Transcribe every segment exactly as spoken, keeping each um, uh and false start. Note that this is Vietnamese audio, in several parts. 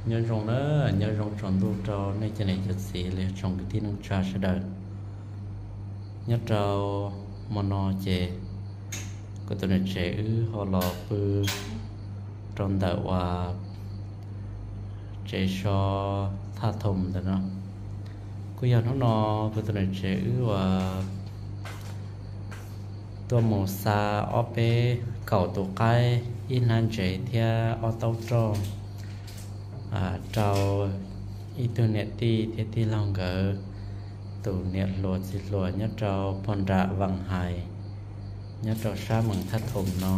nhớ rong nữa nhớ rong tròn tu trò này cho này chật xí liền trong cái tin nông trà sẽ đời nhớ trâu mono chè có tụi này trẻ ư họ lò bự trong đợt và trẻ cho tha thùng rồi nó cứ giờ nó nó có tụi này trẻ ư và tôi mong xa ở bên cầu tụ cái in hàng trẻ theo ở tàu trò à trâu internet đi thì đi lòng gỡ tụ niệm lột xịt lột nhất trâu phong rạ vàng hài nhất trâu sa mừng thắt thùng nó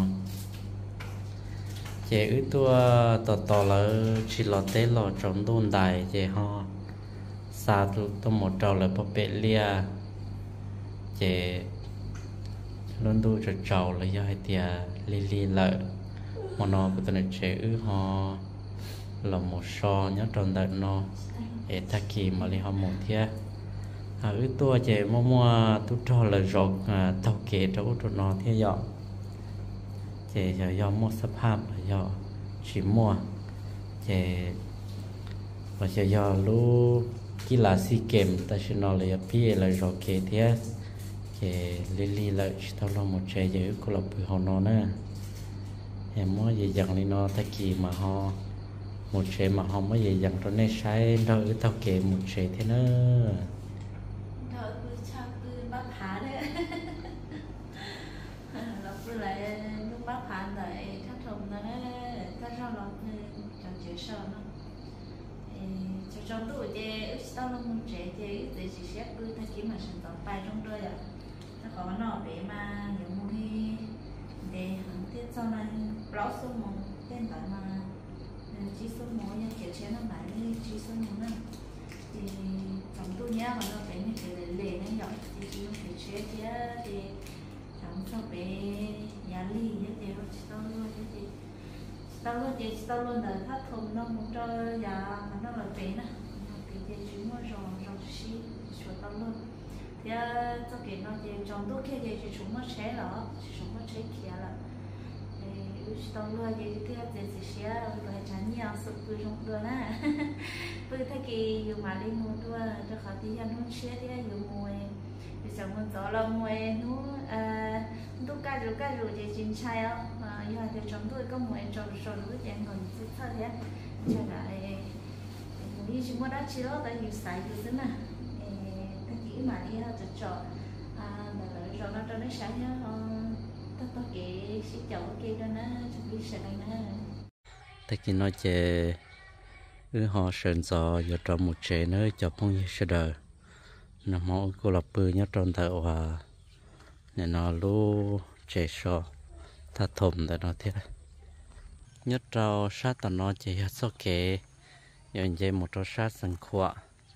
chế ứ tua tò tò là chỉ lọt tế lọt trong đôn đài chế ho xa tụ tụ một trâu là bọc bệ lia chế luôn đu cho trâu là do hai tia li li lợi mà nó của tụi chế ứ ho là một so nhớ trong đợt nó để ta kỳ mà li ho một thia à ứ tua chế mua mua tu trò là rột tàu kể cho tụi nó thia dọ chế giờ do mua sắp hạp là do chỉ mua chế và giờ do lu kí là si kèm ta chỉ nói là bia là rột kể thia chế li li lợi tao lo một chế giờ có là bự họ nó nè em mới về dần đi nó ta kỳ mà họ một chế mà họ mới về dần cho nên sai đâu ở tao kể một chế thế nữa rồi cứ cho cứ bắt phá đấy nó cứ lại lúc bắt phá lại thắt thùng nó đấy thắt sau nó cho chế sờ nó cho trong tủ chế ướp tao nó một chế chế để chỉ xếp cứ thay kiếm mà sản phẩm bài trong đời à nó có nó để mà những món đi để hẳn tiết cho nên rõ số một tên gọi mà chỉ số một như kiểu chế nó lại đi chỉ số một nữa thì trong tôi nhớ mà nó phải như kiểu để lề nó nhỏ thì chỉ phải chế thì thì trong sau bé giá ly như thế rồi tao luôn thì tao luôn thì tao luôn là thắt thùng nó muốn cho giá mà nó là bé nè cái thì chỉ mua rồi rồi xí cho tao luôn thì cho cái nó thì trong tôi kia thì chỉ chúng nó chế là chỉ chúng nó chế kia là tao luôn thì cái thì chỉ xé rồi chán nhiều sự cứ trong đường á bây thay kỳ dùng mà đi mua đua cho họ thì ăn nó xé thì dùng mùi bây giờ muốn gió là mùi nó à lúc cá rượu cá rượu thì chín chai á mà giờ thì trong tôi có mùi trộn trộn với chén còn rất thơm thế cho lại đi chúng nó đã chia lót tại vì xài được thế nào cái chỉ mà đi ha chọn chọn à rồi nó cho nó sáng nhá tất cái sĩ chậu kia đó nó chuẩn bị sạch nó tất nhiên nói chế ư họ sơn giò giờ trong một chế nữa cho phong như sẽ đời nó mẫu cô lập bự nhất trong thợ và nên nó lu chế sò thà thùng để nó thế nhất trâu sát tao nó chế hết số kế giờ chế một trâu sát sân khóa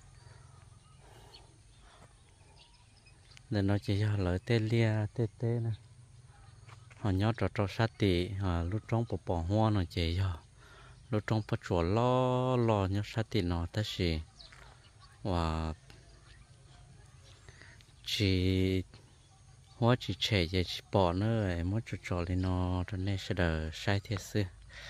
để nó chế cho lợi tê lia tê tê nè họ nhớ trò trò sát tị à lúc trong bộ bỏ hoa nó chế cho lúc trong bộ chuột lo lo nhớ sát tị nó ta chỉ và chỉ hoa chỉ chế chỉ bỏ nữa em muốn trò trò lên nó cho nên sẽ đỡ sai thiệt sự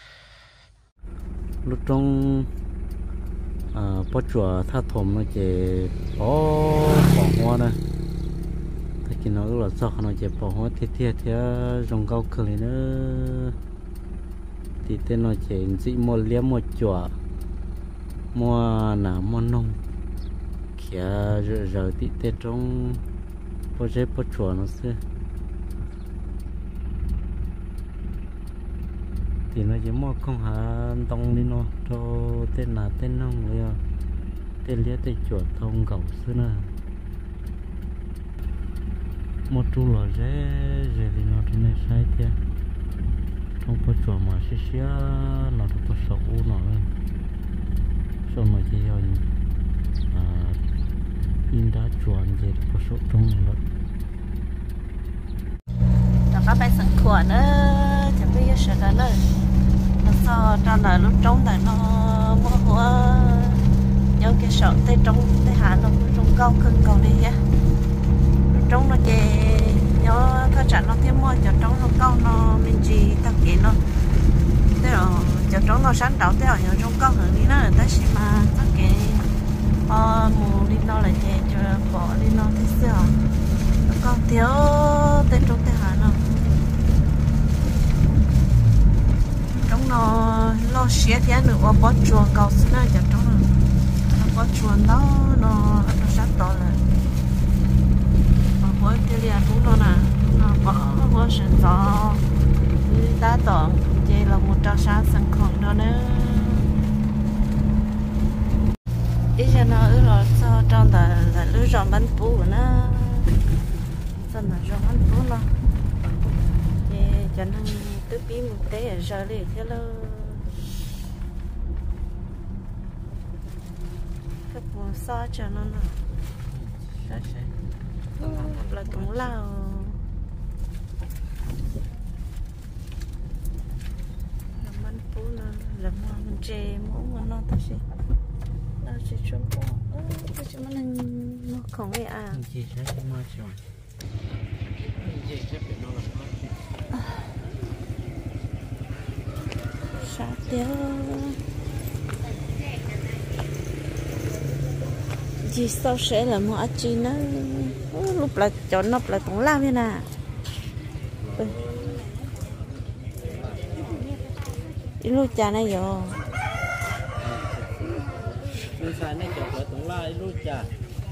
lúc trong à bộ chuột thắt thùng nó chế bỏ bỏ hoa nè thì nó là sao nó chỉ bỏ hoa thiết thiết thì rong cao cơ này nữa thì tên nó chỉ chỉ một liếm một chùa mua nà mua nông kia rồi rồi thì tên trong bao giờ bao chùa nó xưa thì nó chỉ mua không hả tông đi nó cho tên là tên nông rồi tên liếm tên chùa thông cầu xưa nè một chú lò dễ dễ thì nó thì này sai thế không có chỗ mà xí xí nó không có sầu nó sau mà chỉ là à in đã chuẩn gì có số trong nó rồi các bạn sẵn khuẩn nữa chẳng biết giờ sẽ là nơi nó sao cho là lúc trống tại nó mua hoa nhớ cái sọt tay trống tay hạ nó trống cao cân cầu đi á trong nó chè nhớ các trận nó thêm mua cho trong nó cao nó mình chỉ tập kỹ nó thế rồi cho trong nó sáng trâu thế rồi nhớ trong con hưởng đi nó là ta xí mà tất cái ờ mù đi nó lại thế cho bỏ đi nó thế sao con thiếu tên trong thế hả nó trong nó lo xé thế nữa bỏ chuồng cầu xin nó cho trong nó nó bỏ chuồng đó nó nó sáng to lại mà bỏ cái liền đúng nó nè nó bỏ bỏ sườn gió ta tỏng chỉ là một trò sáng sân khổng đó nữa ý cho nó ư là sao trong đó là lưới rong bánh bú của nó sao mà rong bánh bú nó thì cho nó cứ bí một té ở giờ đi thế là cái bộ so cho nó nè là cũng lao là mua mình chè mua nó ta sẽ ta sẽ chọn qua ta sẽ mình nó không ai à chị sẽ mua chọn chị sẽ phải nó là sao thế chị sau sẽ là mua chị nó lúc là chọn nó là tổng lao như nè lúc cha này rồi lúc cha này chọn là tổng la lúc cha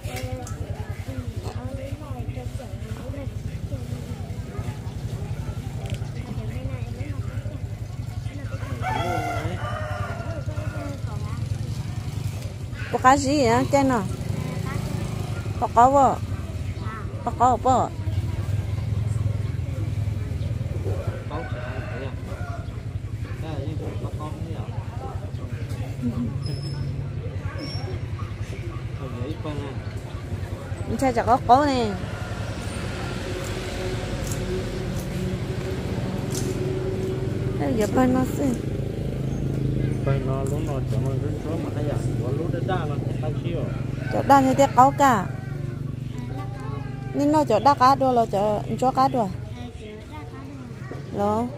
có cái gì á trên nào có có vô có có vô cha chả có cố nè bây giờ bên nó xí bên nó lúc nó cho nó rất số mà hay à có lúc đó đa là tao chiều cho đa như thế có cả nên nó cho đa cá đua là cho cho cá đua đó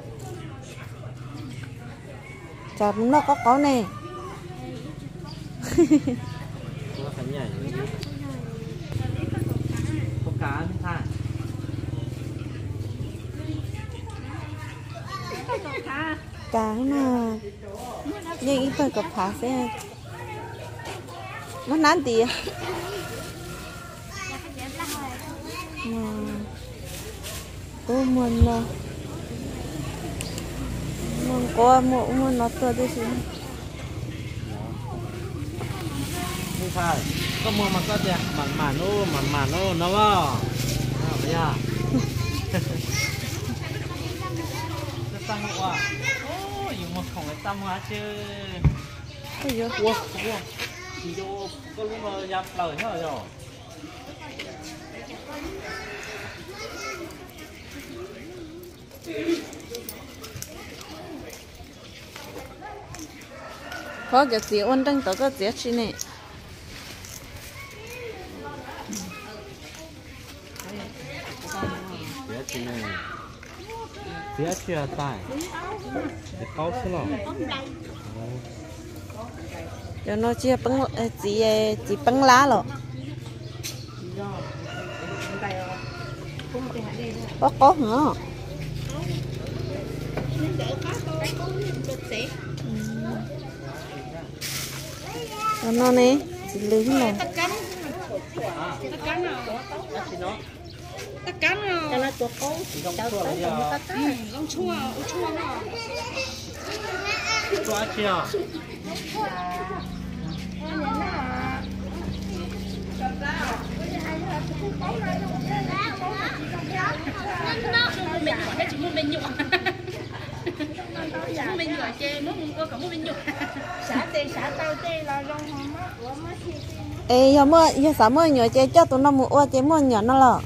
cho nó có có nè nó phải nhảy có cá không ta cá mà nhưng ít phải gặp phá xe mất nán tí mà cô muốn là muốn có một muốn nó to đấy chứ không phải có mua mà có đẹp mặn mặn ô mặn mặn ô nó vào nào bây giờ tăng quá ô dùng một khổng cái tăng quá chứ ôi giời ủa ủa thì vô có lúc mà dập lời hết rồi có cái gì ôn tranh tới cái gì chứ này phía trên này phía trên tài để cao thế nào cho nó chia băng chỉ chỉ băng lá rồi có có hả nó nè chỉ lưới này tất cắn rồi tất cắn rồi cho nó chuột cố cho nó tất cắn ông chua ông chua nó chua chưa mình nhỏ chỉ muốn mình nhọ mình nhỏ chê nó không có cả muốn mình nhọ xả tê xả tao tê là rong hông á ê giờ mưa giờ sáng mưa nhỏ chơi cho tụi nó mua ô chơi mưa nhỏ nó lợ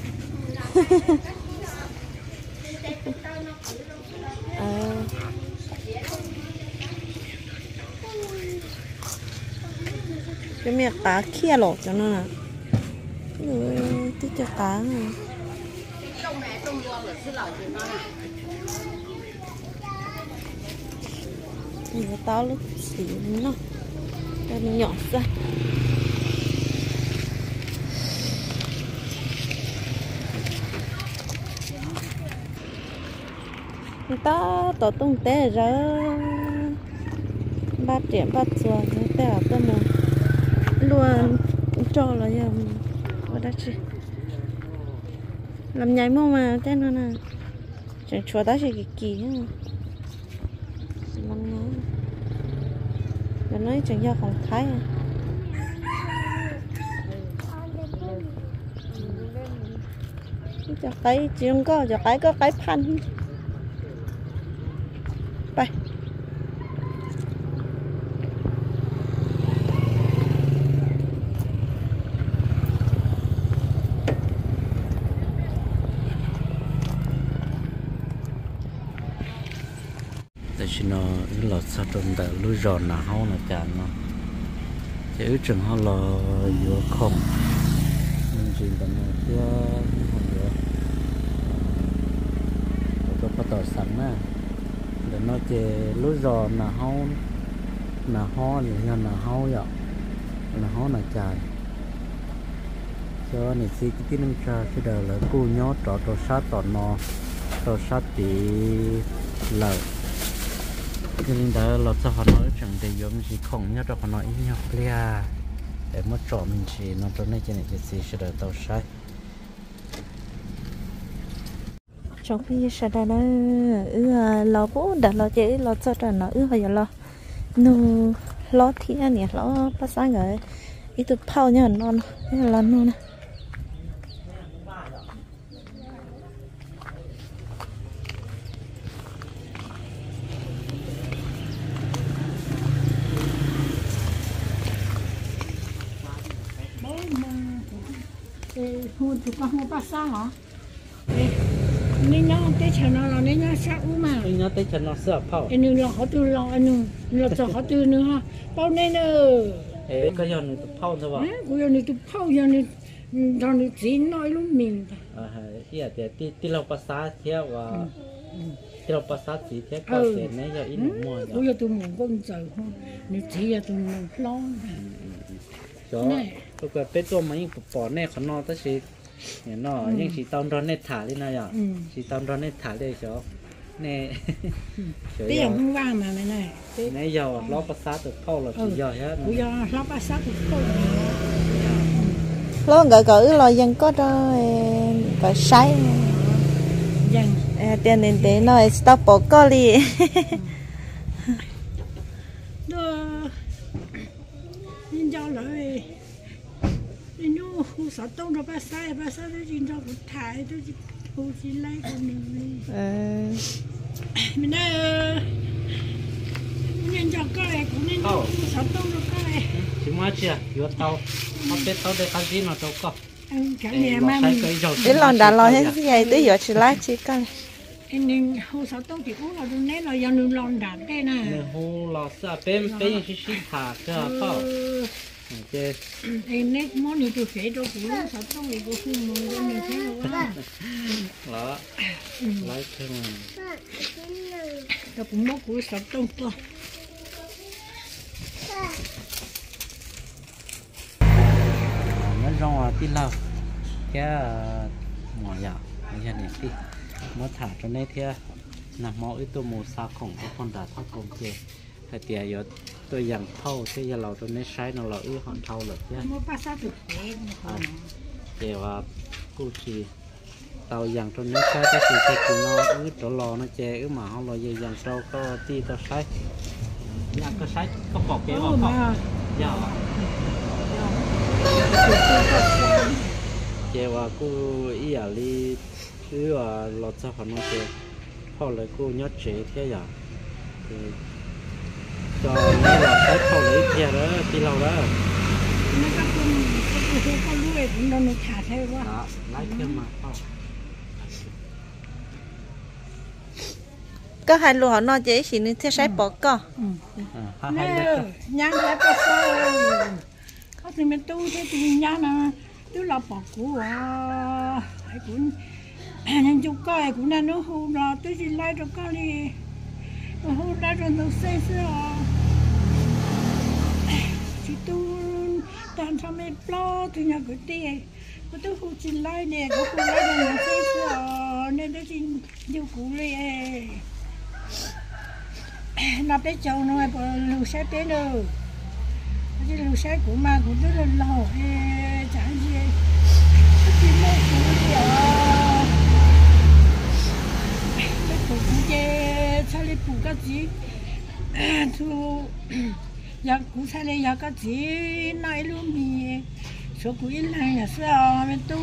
cái miệng cá kia lột cho nó nè ừ, tí cho cá này Người ta lúc xí nó cái nhỏ ra người ta tổ tung té ra ba điểm ba chuột người ta ở bên này luôn cho là giờ ở đây chứ làm nhảy mông mà thế nó nè chẳng chùa đó chỉ kỳ kỳ làm nhảy rồi nói chẳng do không thấy à cho cái chỉ không có cho cái có cái panไปแต่ฉันเราเราสัตว์ตรงแต่ลุยรอนหนาห้องนะจานเนาะจะอึดจังห้องเราอยู่คงมันจริงตอนนี้เพื่อห้องเยอะเราก็ประต่อสั่งนะเดี๋ยวเราจะลุยรอนหนาห้องหนาห้องหรือหนาห้องอย่างหนาห้องหนาจานcho nên khi cái tin cha cái đời là cô nhớ trọ trọ sát trọ nọ trọ sát tí lợn cho nên đó là cho họ nói chẳng để giống gì không nhớ cho họ nói ý nhọc lia để mất trọ mình chỉ nó cho nên cho nên cái gì sẽ đợi tàu sai trong khi sẽ đây nó ư lo bố đặt lo chế lo cho trò nó ư hồi giờ lo nu lo thì anh nhỉ lo bắt sáng rồi ít tụt phao nhá non cái là non nè hôn tụi con hôn ba sao hả? Nên nhá tết chợ nó là nên nhá sao u mà. nên nhá tết chợ nó sợ phao. Anh đừng lo họ từ lo anh đừng lo cho họ từ nữa ha. Bao nên nữa. Ê cái giờ này tụi phao thôi vậy. Bây giờ này tụi phao giờ này giờ này chỉ nói lúc mình. À hay, ý là tí tí lâu ba sáu theo và tí lâu ba sáu chỉ theo có tiền này giờ ít mua rồi. Bây giờ tụi mình công giờ không, nếu chỉ là tụi mình lo. Chó, tôi có biết cho mấy bỏ nè khăn nó tới chỉ nó nhưng chỉ tao ra nét thả lên này à, chỉ tao ra nét thả lên chó nè. Tí không vang mà này này. Nãy giờ lót ba sáu tụi phao là chỉ giờ hết. Bây giờ lót ba sáu tụi phao. lo gỡ gỡ lo dân có đó phải sai dân tiền đến để nó stop bỏ co đi đó nhìn cho lại nhìn nó khu sở tông rồi ba sai ba sai đó nhìn cho cũng thải đó khu chỉ lấy của mình mình đây nhìn cho coi cũng nên khu sở tông rồi coi chỉ mua chưa vừa tàu không biết tàu để cái gì nó đâu có cái này mà để lon đã lon hết vậy tới giờ chỉ lái chỉ coi anh nên hồ sơ tông thì cũng là đun nét là do đun lon đạn đây nè hồ lò sa bên bên những cái thả cái phao ok anh nét món này tôi phải đâu cũng hồ sơ tông thì cũng không muốn đâu như thế đâu đó lấy thêm tôi cũng muốn hồ sơ tông to nó rong tí lâu cái mỏ dạo như này tí mới thả cho nên thế nằm mỏ ít tôi mua sao khổng cái con đã thao công kia hay tiệt giờ tôi dặn thâu thế giờเราtôi nên sai nó là ư hòn thâu được chứ đểว่ากูchỉ tàu dặn cho nên sai cái gì thì nó ư chỗ lò nó che ư mà họ lò gì dặn trâu có ti tao sai nhạc có sai có bỏ cái vào không giờ chếว่ากูอีà li cứ là lọt ra phần nó chế họ lại cô nhớ chế thế giờ thì cho nên là cái thầu lấy kia đó đi lâu đó nó các con các con con nuôi cũng đâu nó thả theo quá đó lấy kia mà không có hai lúa họ nói chế chỉ nên theo sai bỏ co à hai đấy nhang lại bỏ sao có thì mình tu thế thì nhang là tu là bỏ cũ à cũng nhân chung coi cũng là nó hù rồi tôi chỉ lấy được coi đi hú đã rồi nó xây xưa chỉ tu tàn sao mấy plo từ nhà cái tiền có tôi hú chỉ lại nè có hú lại rồi nó xây xưa nên đó chỉ nhiều cũ liền nó bé châu nó hay bỏ lù xe bé nữa cái lù xe của mà cũng rất là lâu chẳng gì cái gì mà cũng vậy cái cụ cũng chơi sao lại phụ cái gì thu giờ cũng sao lại giờ cái gì này luôn mi số cụ ít lại là sao mình tu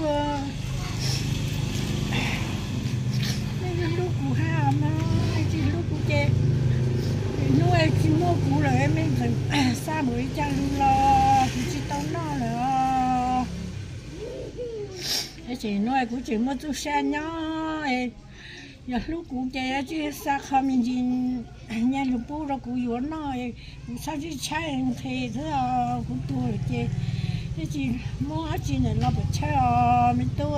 nên lúc cụ ha mà chỉ lúc cụ chơi nuôi chỉ mua củ rồi em mình phải xa mới cha luôn lo chỉ tao nó rồi cái chỉ nuôi củ chỉ mua chút xe nhỏ giờ lúc củ chơi chứ xa không mình chỉ nhà lúc bố rồi củ yuan nó sao chứ chạy thì thế à củ tuổi chơi cái chỉ mua chỉ này lo phải chạy mình tôi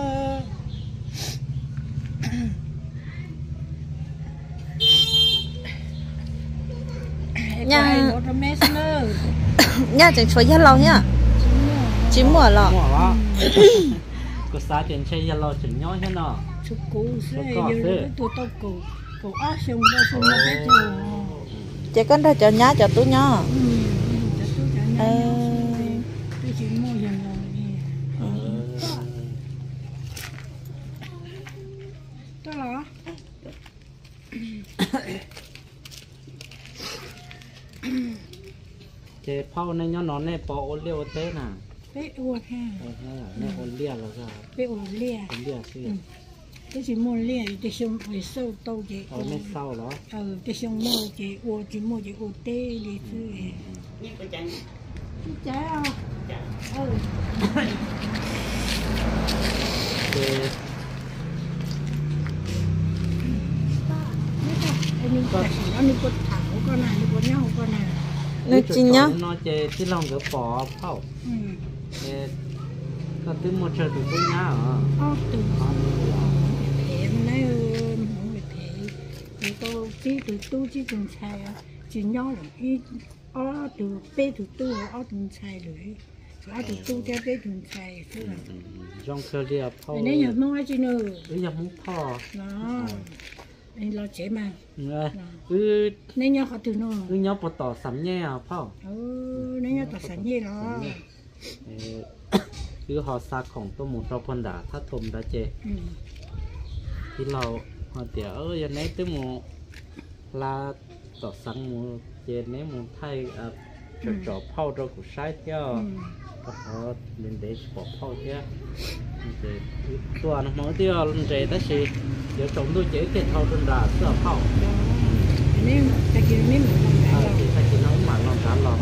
nhà nhà chẳng cho gia lâu nhá chỉ mua lọ mua lọ có sao tiền chơi gia lâu chừng nhói thế nào chụp cũ xưa giờ tôi tôi cũ cũ áo xong đó xong nó bé chưa chỉ cần ra cho nhá cho tôi nhá tôi chỉ mua dần rồi tôi lọ chế phao này nhá nó này bỏ ô liu thế nè bé uột ha này ô liu là sao bé uột lia ô liu xí tôi chỉ mua lia tôi xong phải sâu tàu chị ô này sau đó ừ tôi xong mua chị uột chỉ mua chị uột tê đi chứ trái không ừ anh có anh có thảo con này có nhau con này nó chỉ nhá nó chơi chỉ lòng cái bỏ phao nó từ một trời từ từ nhá à từ em nói không bị thế từ tôi chỉ từ tôi chỉ từng xài chỉ nhau là ít ở từ bé từ tôi ở từng xài rồi ở từ tôi cho bé từng xài thế là trong cơ địa phao này giờ mua gì nữa bây giờ muốn phao đó anh lo chế mà ừ nên nhau họ từ nó ừ nhau bỏ tỏ sắm nhẹ à phao ừ nên nhau tỏ sắm nhẹ đó คือhọ xaของตัวหมูเราพันดาถ้าทมได้เจที่เราhọ tiểu ơi giờ này tới mù là tỏ sáng mù giờ này mù thay cho cho phao cho của sai theo họ lên để bỏ phao theo đểตัวnó mới tiêu lên để ta chỉ giờ trồng tôi chỉ cái thau trên đà sữa phao nên ta kêu nên mình làm thì ta chỉ nấu mặn làm cá lò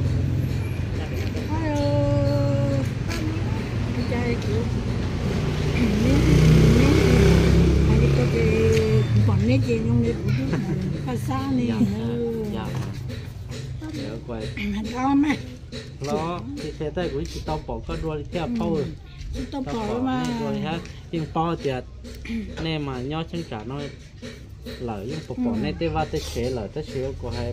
cái kiểu nên nên anh đi có cái còn nên gì trong này cũng có sao này dạ dạ quay đó mà lo thì xe tay của chị tao bỏ cái đuôi theo phao chị tao bỏ mà rồi ha nhưng phao thì nè mà nho chân trả nó lỡ nhưng bỏ bỏ này tới va tới chế lỡ tới chế của hai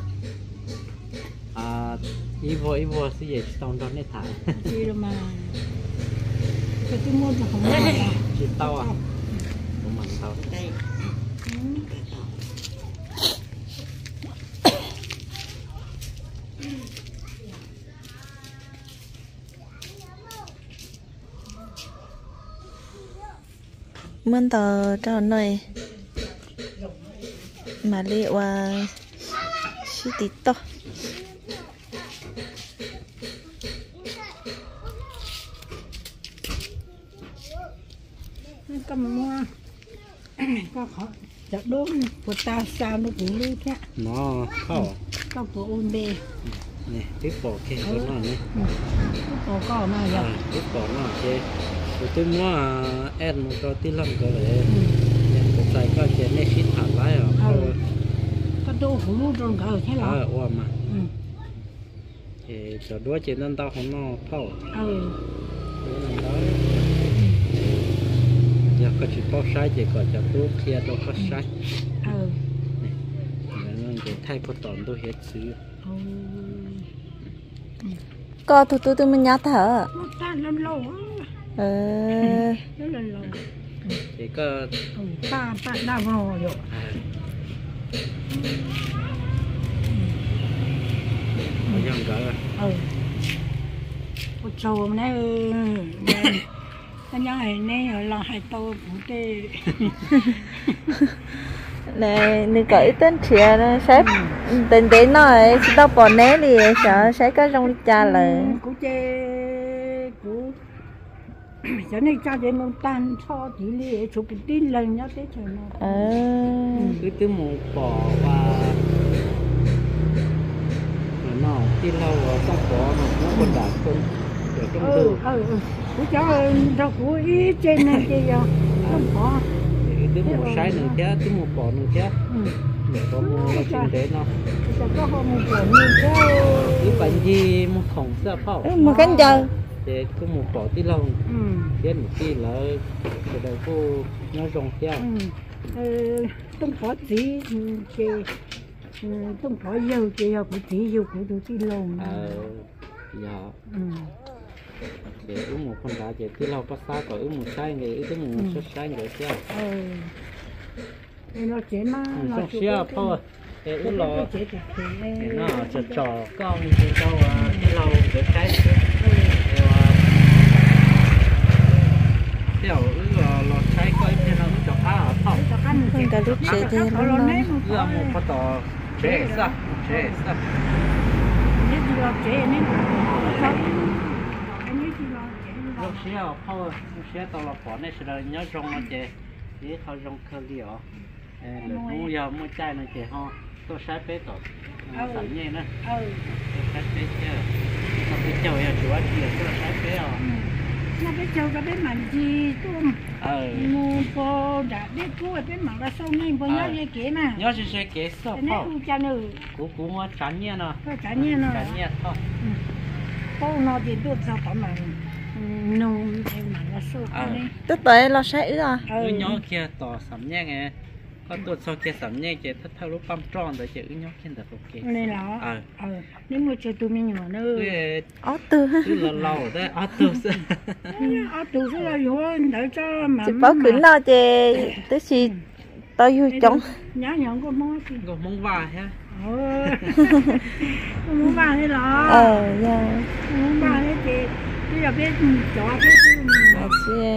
à ý vô ý vô cái gì tao đó này thải chị đâu mà cái tôi mua thì không mua chị tao à không bằng tao mình tờ cho này mà liệu à chỉ tí to cầm mua có khó chặt đốt của ta sao nó cũng lưu thế nó khó có của ôn bê nè tiếp bỏ cái cái nó này có có mà giờ tiếp bỏ nó chơi rồi tôi mua em một cái tí lông cái này nhận một cái cái chuyện này xịt thẳng lại à cái đồ hủ lưu trong cái thế là ờ ôm mà thì cho đua chuyện nên tao không nó phao ừ giờ có chỉ có sai chỉ có cho tôi kia đâu có sai ừ để thay có tòn tôi hết xứ có tụi tụi tụi mình nhát thở nó tan lắm lâu ờ rất là lâu thì có ba ba đa vào rồi ở dòng cỡ ừ một trâu này anh nói này là hai tô cũng tê này nữ cởi tên trẻ nó sếp tên đến nói chỉ tao bỏ né đi sợ sẽ có trong cha là cũng chê cũng giờ này cha để nó tan cho tí li chụp cái tin lần nhá thế trời nó ờ cứ từ một bỏ và nó tin lâu rồi xong bỏ nó nó còn đảo không để trong ừ ừ cũng cho đâu cũng ý trên này kia giờ không bỏ từ một sai nữa chứ từ một bỏ nữa chứ để có mua là chuyện đấy nó cho có một bỏ nữa chứ cái bánh gì một thùng sữa phao một cánh giờ để cứ một bỏ tí lâu biết một tí là từ đầu cô nó rong theo tung bỏ tí thì tung bỏ dầu thì dầu của tí dầu của tôi tí lâu ờ dạ để uống một con đá để tí lâu có sao có uống một sai người uống một số sai người theo nó chế mà nó chế thôi để uống lò để nó cho trò con thì đâu tí lâu để cái tiểu lò lò trái coi như nó cho cá ở phòng không cả lúc chế thì nó là một con tàu chế sao chế sao nếu chỉ lò chế nên lúc xưa thôi lúc xưa tàu lò bỏ này sẽ nhớ rong nó chế đểเขาrong khơi liều rồi mua giờ mua chai nó chế ho tôi sai bé tàu sẵn nhẹ nữa sai bé chưa nó cái chậu ya chủ ăn nhiều tôi sai bé rồi nó biết châu cái biết mặn gì tôm mua po đã biết cua biết mặn là sâu nhanh po nhớ cái kế mà nhớ sẽ sẽ kế sao cái này u cha nữ cú cú mua chán nhẹ nè chán nhẹ nè chán nhẹ thôi po nó thì đốt sao cả mà nung cái mặn là sâu cái này tức tới lo sẽ ư ừ nhớ kia tỏ sắm nhẹ nghe có tuột sau kia sắm nhẹ chỉ thắt thao lúc băm tròn rồi chỉ nhớ kia được ok này là ờ nếu mà chơi tụi mình nhỏ nữa ó từ cứ là lâu đấy ó từ ó từ sẽ là vô đợi cho mà chỉ bảo kính lo chè tới khi tao vui chóng nhá nhõng có món gì có món vải ha món vải đấy là ờ dạ món vải đấy thì bây giờ biết chọn biết à chị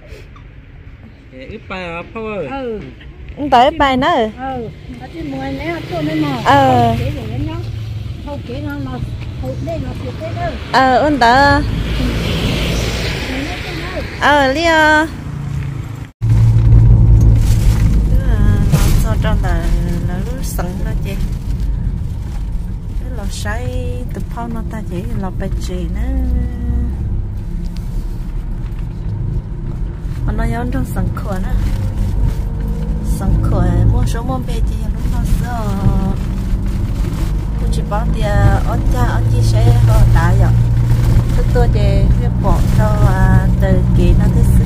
ít bài thôi ừ tới bài nữa ừ nó chỉ mua này tôi mới mua ờ cái gì nhá không cái nó nó không đây nó chỉ cái đó ờ ôn tớ ờ lia nó cho trong là nó sẵn đó chị cái lò sấy từ phao nó ta chỉ lò bạch chỉ nữa nó nhón trong sẵn khổ nữa sẵn khổ mua số mua bê thì lúc nó sơ cũng chỉ bảo thì ông cha ông chia sẻ họ đã rồi tôi tôi thì việc bỏ cho từ kỳ nó thứ